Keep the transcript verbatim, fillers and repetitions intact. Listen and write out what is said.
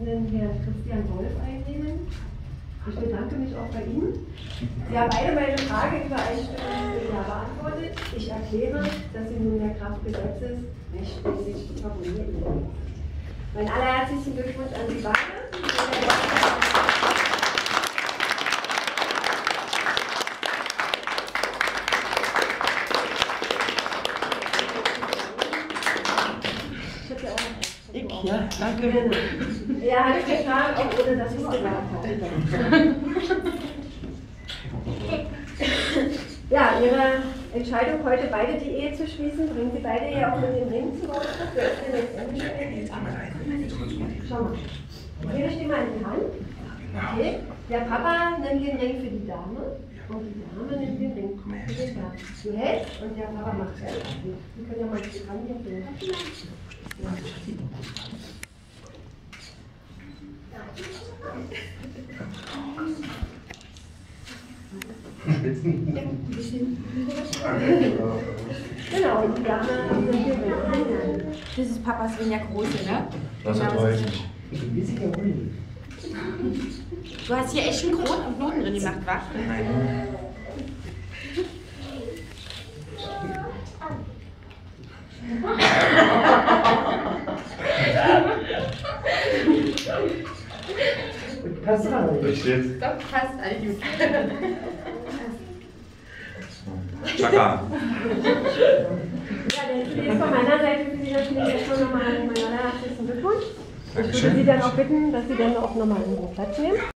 den Herrn Christian Wolf einnehmen. Ich bedanke mich auch bei Ihnen. Sie haben beide meine Frage übereinstimmend mit Ja beantwortet. Ich erkläre, dass Sie nun der Kraft Gesetzes rechtmäßig formuliert werden. Mein allerherzlichsten Glückwunsch an Sie beide. Ja, danke. Er hat es getan, auch ohne dass ich es gesagt habe. Ja, Ihre Entscheidung, heute beide die Ehe zu schließen, bringen Sie beide ja auch in den Ring zu Hause. Wer ist denn jetzt endlich? Schau mal. Jede Stimme in die Hand. Okay. Der Papa nimmt den Ring für die Dame und die Dame nimmt den Ring für den Herrn. Du hältst und der Papa macht es. Sie können ja mal dran gehen. Ja. Genau, und die Dame sind hier weg. Das ist Papas Ring, der große, ne? Das genau, weiß ich. Du hast hier echt schon Kronen und Noten drin gemacht, wa? Nein. Passt aber Da steht. Doch, passt, all gut. Chaka. Ja, dann ist von meiner Seite für Sie natürlich erstmal nochmal meinen allerherzlichsten Glückwunsch. Ich würde Sie dann auch bitten, dass Sie dann auch nochmal in Ruhe Platz nehmen.